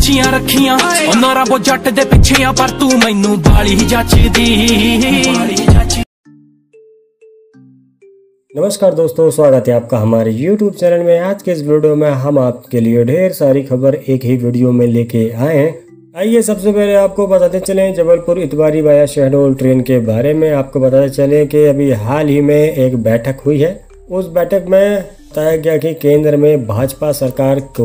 ਉੱਚੀਆਂ ਰੱਖੀਆਂ ਉਹਨਾਂ ਰੱਬੋ ਜੱਟ ਦੇ ਪਿੱਛੇ ਆ ਪਰ ਤੂੰ ਮੈਨੂੰ ਬਾਲੀ ਜੱਚਦੀ। नमस्कार दोस्तों, स्वागत है आपका हमारे YouTube चैनल में। आज के इस वीडियो में हम आपके लिए ढेर सारी खबर एक ही वीडियो में लेके आए हैं। आइए सबसे पहले आपको बताते चलें जबलपुर इतवारी वाया शहडोल ट्रेन के बारे में। आपको बताते चलें कि अभी हाल ही में एक बैठक हुई है। उस बैठक में बताया गया कि केंद्र में भाजपा सरकार को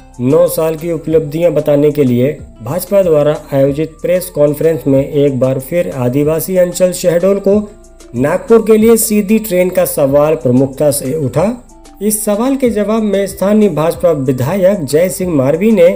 9 साल की उपलब्धियां बताने के लिए भाजपा द्वारा आयोजित प्रेस कॉन्फ्रेंस में एक बार फिर आदिवासी अंचल शहडोल को नागपुर के लिए सीधी ट्रेन का सवाल प्रमुखता से उठा। इस सवाल के जवाब में स्थानीय भाजपा विधायक जय सिंह मारवी ने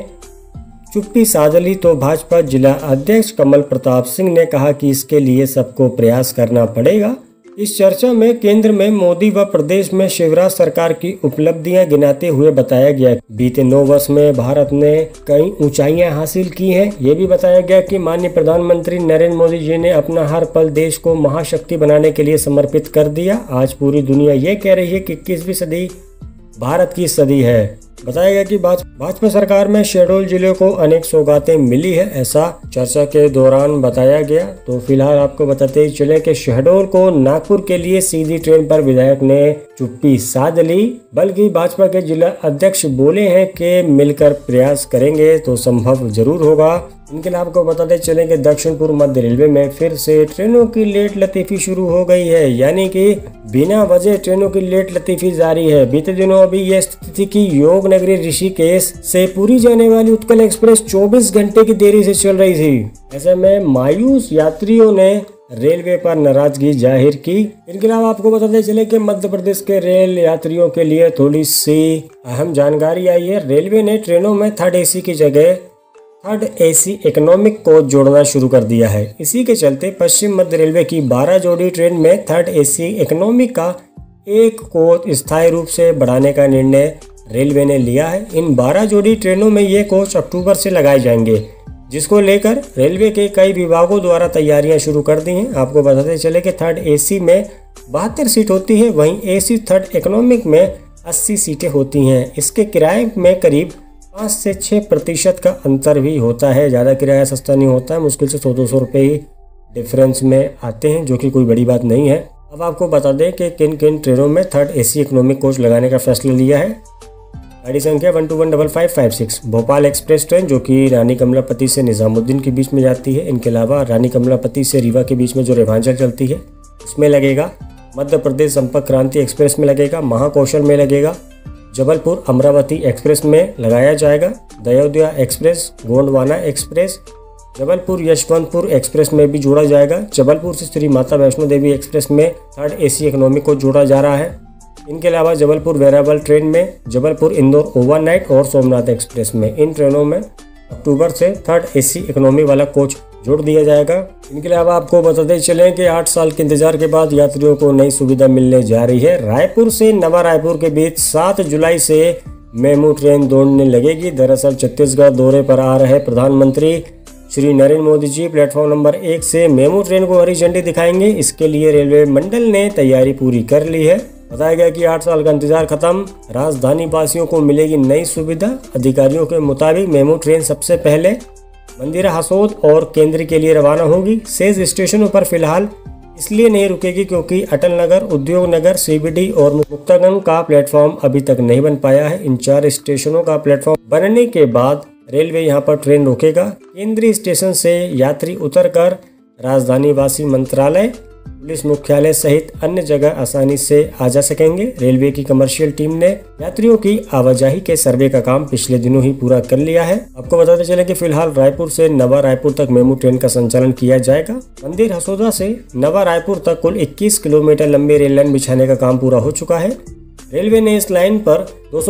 चुप्पी साध ली तो भाजपा जिला अध्यक्ष कमल प्रताप सिंह ने कहा कि इसके लिए सबको प्रयास करना पड़ेगा। इस चर्चा में केंद्र में मोदी व प्रदेश में शिवराज सरकार की उपलब्धियां गिनाते हुए बताया गया बीते 9 वर्ष में भारत ने कई ऊंचाइयां हासिल की हैं। ये भी बताया गया कि माननीय प्रधानमंत्री नरेंद्र मोदी जी ने अपना हर पल देश को महाशक्ति बनाने के लिए समर्पित कर दिया। आज पूरी दुनिया ये कह रही है कि 21वीं सदी भारत की सदी है। बताया गया कि भाजपा सरकार में शहडोल जिले को अनेक सौगातें मिली है, ऐसा चर्चा के दौरान बताया गया। तो फिलहाल आपको बताते ही चले कि शहडोल को नागपुर के लिए सीधी ट्रेन पर विधायक ने चुप्पी साध ली, बल्कि भाजपा के जिला अध्यक्ष बोले हैं कि मिलकर प्रयास करेंगे तो संभव जरूर होगा। इनके लिए आपको बताते चले कि दक्षिण पूर्व मध्य रेलवे में फिर से ट्रेनों की लेट लतीफी शुरू हो गई है, यानी कि बिना वजह ट्रेनों की लेट लतीफी जारी है। बीते दिनों अभी यह स्थिति की योग नगरी ऋषिकेश से पूरी जाने वाली उत्कल एक्सप्रेस 24 घंटे की देरी से चल रही थी। ऐसे में मायूस यात्रियों ने रेलवे पर नाराजगी जाहिर की। इनके अलावा आपको बताते चले कि मध्य प्रदेश के रेल यात्रियों के लिए थोड़ी सी अहम जानकारी आई है। रेलवे ने ट्रेनों में थर्ड एसी की जगह थर्ड एसी इकोनॉमिक कोच जोड़ना शुरू कर दिया है। इसी के चलते पश्चिम मध्य रेलवे की 12 जोड़ी ट्रेन में थर्ड एसी इकोनॉमिक का एक कोच स्थायी रूप से बढ़ाने का निर्णय रेलवे ने लिया है। इन 12 जोड़ी ट्रेनों में ये कोच अक्टूबर से लगाए जाएंगे, जिसको लेकर रेलवे के कई विभागों द्वारा तैयारियां शुरू कर दी हैं। आपको बताते चले कि थर्ड एसी में 72 सीट होती है, वहीं एसी थर्ड इकोनॉमिक में 80 सीटें होती हैं। इसके किराए में करीब 5 से 6% का अंतर भी होता है। ज़्यादा किराया सस्ता नहीं होता है, मुश्किल से 100-200 रुपये ही डिफरेंस में आते हैं, जो कि कोई बड़ी बात नहीं है। अब आपको बता दें कि किन किन ट्रेनों में थर्ड एसी इकोनॉमिक कोच लगाने का फैसला लिया है। गाड़ी संख्या 12155556 भोपाल एक्सप्रेस ट्रेन, जो कि रानी कमलापति से निजामुद्दीन के बीच में जाती है। इनके अलावा रानी कमलापति से रीवा के बीच में जो रेवांचल चलती है उसमें लगेगा। मध्य प्रदेश संपर्क क्रांति एक्सप्रेस में लगेगा। महाकौशल में लगेगा। जबलपुर अमरावती एक्सप्रेस में लगाया जाएगा। Dayodaya express, Gondwana express, Jabalpur Yesvantpur express में भी जोड़ा जाएगा। जबलपुर से श्री माता वैष्णो देवी एक्सप्रेस में थर्ड एसी इकोनॉमिक को जोड़ा जा रहा है। इनके अलावा जबलपुर वेरावल ट्रेन में, जबलपुर इंदौर ओवरनाइट और सोमनाथ एक्सप्रेस में, इन ट्रेनों में अक्टूबर से थर्ड एसी इकोनॉमी वाला कोच जोड़ दिया जाएगा। इनके अलावा आपको बताते चलें कि 8 साल के इंतजार के बाद यात्रियों को नई सुविधा मिलने जा रही है। रायपुर से नवा रायपुर के बीच 7 जुलाई से मेमू ट्रेन दौड़ने लगेगी। दरअसल छत्तीसगढ़ दौरे पर आ रहे प्रधानमंत्री श्री नरेंद्र मोदी जी प्लेटफॉर्म नंबर 1 से मेमू ट्रेन को हरी झंडी दिखाएंगे। इसके लिए रेलवे मंडल ने तैयारी पूरी कर ली है। बताया गया कि 8 साल का इंतजार खत्म, राजधानी वासियों को मिलेगी नई सुविधा। अधिकारियों के मुताबिक मेमू ट्रेन सबसे पहले मंदिरा हसोद और केंद्र के लिए रवाना होगी। शेष स्टेशनों पर फिलहाल इसलिए नहीं रुकेगी क्योंकि अटल नगर, उद्योग नगर, सीबीडी और मुक्तागंज का प्लेटफॉर्म अभी तक नहीं बन पाया है। इन 4 स्टेशनों का प्लेटफॉर्म बनने के बाद रेलवे यहां पर ट्रेन रोकेगा। केंद्रीय स्टेशन से यात्री उतरकर राजधानी वासी मंत्रालय, पुलिस मुख्यालय सहित अन्य जगह आसानी से आ जा सकेंगे। रेलवे की कमर्शियल टीम ने यात्रियों की आवाजाही के सर्वे का काम पिछले दिनों ही पूरा कर लिया है। आपको बताते चले कि फिलहाल रायपुर से नवा रायपुर तक मेमू ट्रेन का संचालन किया जाएगा। मंदिर हसोदा से नवा रायपुर तक कुल 21 किलोमीटर लंबी रेल लाइन बिछाने का काम पूरा हो चुका है। रेलवे ने इस लाइन पर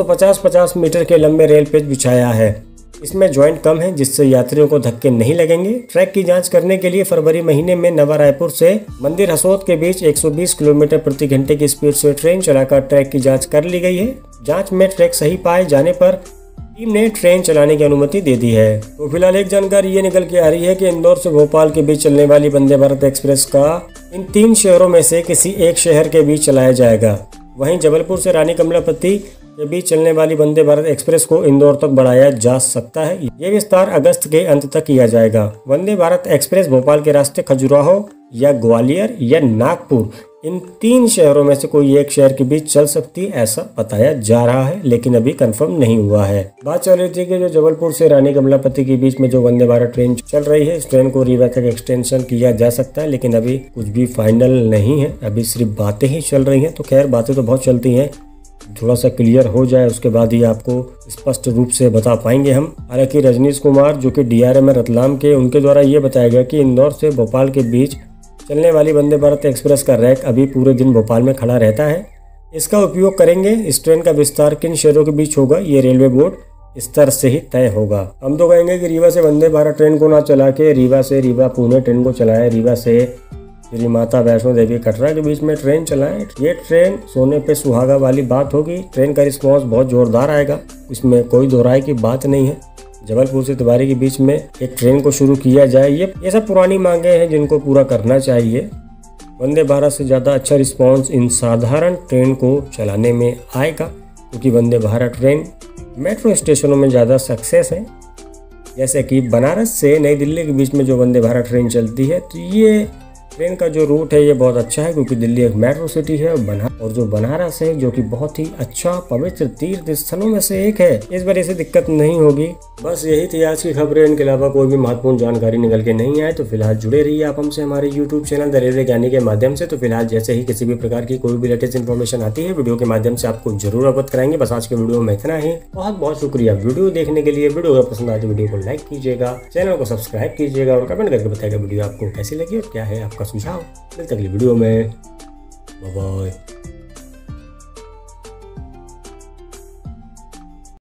250 मीटर के लंबे रेल पेज बिछाया है। इसमें जॉइंट कम है, जिससे यात्रियों को धक्के नहीं लगेंगे। ट्रैक की जांच करने के लिए फरवरी महीने में नवा रायपुर से मंदिर हसोद के बीच 120 किलोमीटर प्रति घंटे की स्पीड से ट्रेन चलाकर ट्रैक की जांच कर ली गई है। जांच में ट्रैक सही पाए जाने पर टीम ने ट्रेन चलाने की अनुमति दे दी है। तो फिलहाल एक जानकारी ये निकल के आ रही है कि इंदौर से भोपाल के बीच चलने वाली वंदे भारत एक्सप्रेस का इन 3 शहरों में से किसी एक शहर के बीच चलाया जाएगा। वहीं जबलपुर से रानी कमलापति के बीच चलने वाली वंदे भारत एक्सप्रेस को इंदौर तक बढ़ाया जा सकता है। ये विस्तार अगस्त के अंत तक किया जाएगा। वंदे भारत एक्सप्रेस भोपाल के रास्ते खजुराहो या ग्वालियर या नागपुर, इन 3 शहरों में से कोई एक शहर के बीच चल सकती है, ऐसा बताया जा रहा है, लेकिन अभी कंफर्म नहीं हुआ है। बात चल रही थी कि जो जबलपुर से रानी कमलापति के बीच में जो वंदे भारत ट्रेन चल रही है, इस ट्रेन को रीवा तक एक्सटेंशन किया जा सकता है, लेकिन अभी कुछ भी फाइनल नहीं है, अभी सिर्फ बातें ही चल रही हैं। तो खैर, बातें तो बहुत चलती हैं, थोड़ा सा क्लियर हो जाए उसके बाद ही आपको स्पष्ट रूप से बता पाएंगे हम। हालांकि रजनीश कुमार जो कि DRM है रतलाम के, उनके द्वारा ये बताया गया कि इंदौर से भोपाल के बीच चलने वाली वंदे भारत एक्सप्रेस का रैक अभी पूरे दिन भोपाल में खड़ा रहता है। इसका उपयोग करेंगे। इस ट्रेन का विस्तार किन शहरों के बीच होगा, ये रेलवे बोर्ड स्तर से ही तय होगा। हम तो कहेंगे कि रीवा से वंदे भारत ट्रेन को ना चला के रीवा पुणे ट्रेन को चलाएं, रीवा से श्री माता वैष्णो देवी कटरा के बीच में ट्रेन चलाएं। ये ट्रेन सोने पे सुहागा वाली बात होगी। ट्रेन का रिस्पॉन्स बहुत जोरदार आएगा, इसमें कोई दोहराई की बात नहीं है। जबलपुर से तिवारी के बीच में एक ट्रेन को शुरू किया जाए, ये सब पुरानी मांगे हैं जिनको पूरा करना चाहिए। वंदे भारत से ज़्यादा अच्छा रिस्पॉन्स इन साधारण ट्रेन को चलाने में आएगा, क्योंकि वंदे भारत ट्रेन मेट्रो स्टेशनों में ज़्यादा सक्सेस है। जैसे कि बनारस से नई दिल्ली के बीच में जो वंदे भारत ट्रेन चलती है, तो ये ट्रेन का जो रूट है ये बहुत अच्छा है, क्योंकि दिल्ली एक मेट्रो सिटी है और जो बनारस है जो कि बहुत ही अच्छा पवित्र तीर्थ स्थलों में से एक है, इस वजह से दिक्कत नहीं होगी। बस यही थी आज की खबरें। इनके अलावा कोई भी महत्वपूर्ण जानकारी निकल के नहीं आए तो फिलहाल जुड़े रहिए आप हमसे हमारे YouTube चैनल द रेलवे ज्ञानी के माध्यम से। तो फिलहाल जैसे ही किसी भी प्रकार की कोई भी लेटेस्ट इन्फॉर्मेशन आती है, वीडियो के माध्यम से आपको जरूर अवगत कराएंगे। बस आज के वीडियो में इतना ही। बहुत बहुत शुक्रिया वीडियो देखने के लिए। वीडियो अगर पसंद आए तो वीडियो को लाइक कीजिएगा, चैनल को सब्सक्राइब कीजिएगा और कमेंट करके बताइएगा वीडियो आपको कैसी लगी और क्या है आपका सुझाव। मिलते अगली वीडियो में। Bye bye.